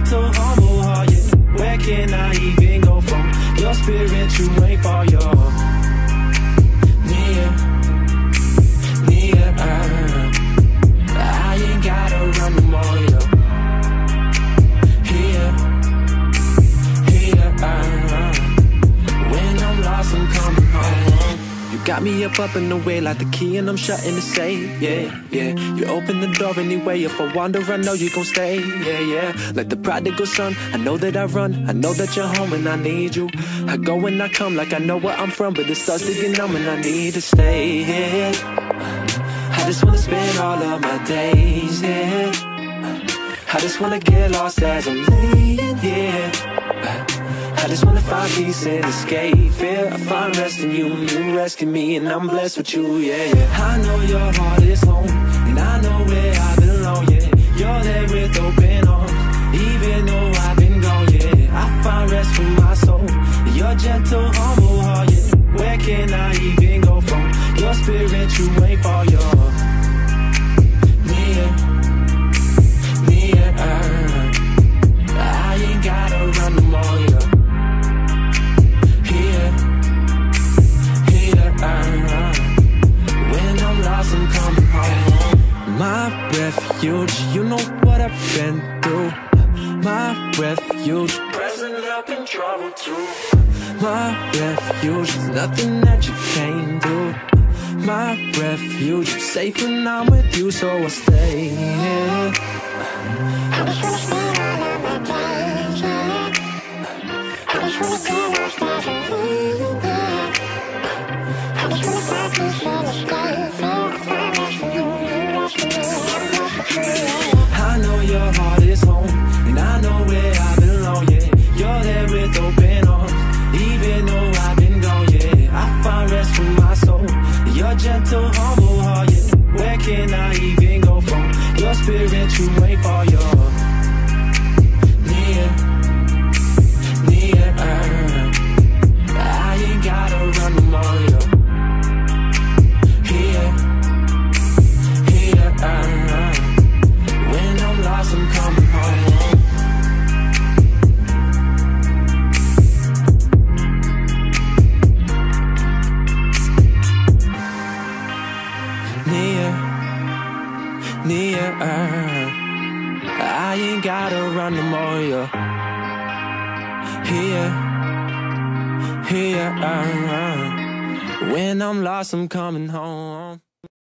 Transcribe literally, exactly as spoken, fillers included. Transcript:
gentle, humble heart, yeah. Where can I even go from your spirit? You ain't far, you're near, near. uh, I ain't gotta run no more, you're here, here. uh, When I'm lost, I'm coming home. You got me up, up in the way like the key and I'm shutting the safe, yeah, yeah. You open the door anyway, if I wander I know you gon' stay, yeah, yeah. Like the prodigal son, I know that I run, I know that you're home and I need you. I go and I come like I know where I'm from, but it starts to get numb and I need to stay, yeah. I just wanna spend all of my days, yeah. I just wanna get lost as I'm laying here. I just wanna find peace and escape fear. I find rest in you, you rescue me, and I'm blessed with you, yeah, yeah. I know your heart is home, and I know where I belong, yeah. You're there with open arms, even though I've been gone, yeah. I find rest for my soul, your gentle, humble heart, yeah. Where can I even go from your spirit? You ain't far, you're near, near. uh, I ain't gotta run no more, yeah. When I'm lost, I'm coming home. My refuge, you know what I've been through. My refuge, present help in trouble too. My refuge, there's nothing that you can't do. My refuge, safe when I'm with you, so I stay here. I just wanna spend all of my days, yeah. I just wanna go lost as I'm leaving there. I just wanna find peace in the sky. I know your heart is home, and I know where I belong, yeah. You're there with open arms, even though I've been gone, yeah. I find rest for my soul, your gentle, humble heart, yeah. Where can I even go from your spirit? You ain't far, you're near, near. uh, I ain't gotta run no more, you're here, here. uh, When I'm lost, I'm coming home. Near, near. uh, I ain't gotta run no more, you're here, here. uh, When I'm lost, I'm coming home.